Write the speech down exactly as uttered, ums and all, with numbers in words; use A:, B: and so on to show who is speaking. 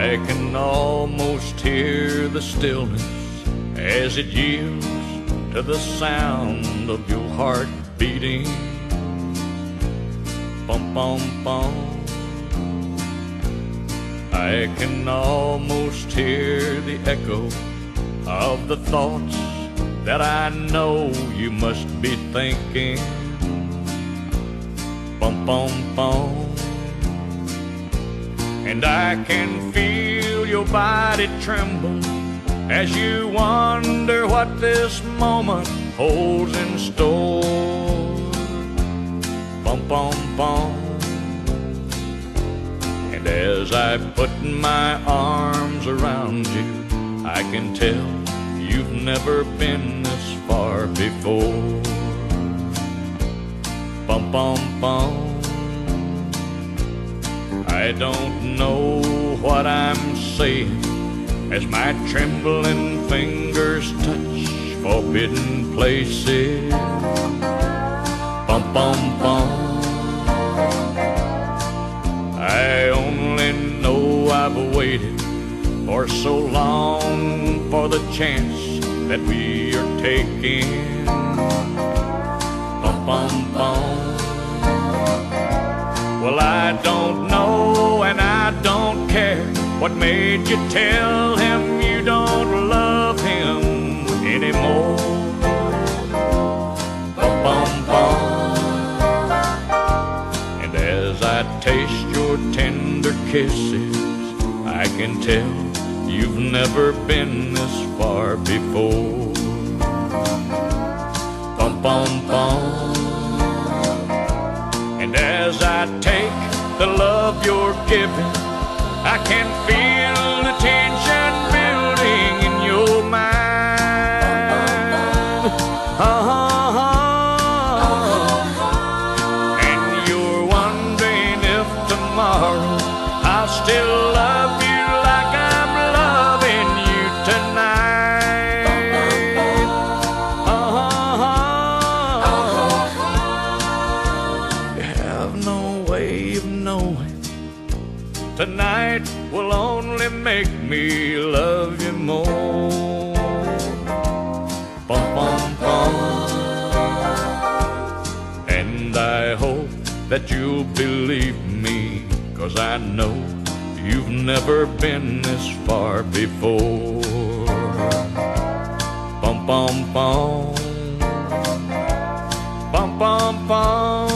A: I can almost hear the stillness as it yields to the sound of your heart beating. Bum, bum, bum. I can almost hear the echo of the thoughts that I know you must be thinking. Bum, bum, bum. And I can feel your body tremble as you wonder what this moment holds in store. Bum, bum, bum. And as I put my arms around you, I can tell you've never been this far before. Bum, bum, bum. I don't know what I'm saying as my trembling fingers touch forbidden places. Bum, bum, bum. I only know I've waited for so long for the chance that we are taking. Bum, bum, bum. Well, I don't know and I don't care what made you tell him you don't love him anymore. Bum, bum, bum. And as I taste your tender kisses, I can tell you've never been this far before. Bum, bum, bum. And as I take the love you're giving, I can feel the tension building in your mind. Uh-huh. And you're wondering if tomorrow I'll still love you like I'm loving you tonight. Uh-huh. You have no way of knowing. Tonight will only make me love you more. Bum, bum, bum. And I hope that you'll believe me, 'cause I know you've never been this far before. Bum, bum, bum. Bum, bum, bum.